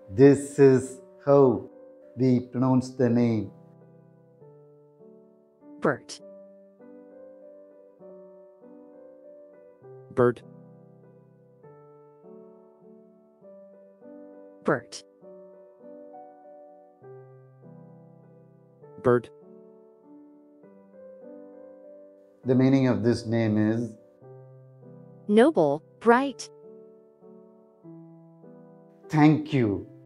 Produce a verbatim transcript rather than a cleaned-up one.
This is how we pronounce the name. Bert. Bert. Bert. Bert. The meaning of this name is Noble, bright. thank you.